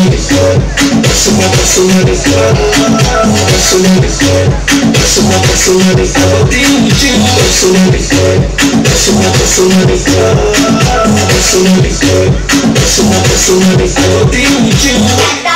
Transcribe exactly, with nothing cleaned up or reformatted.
let it go. Bustin' my bustin' let it go. Bustin' let it go. Bustin' my bustin' let it go. Be with you. Bustin' let it go. Bustin' my bustin' let it go. Bustin' let it go. Bustin' my bustin' let it go. Be with you.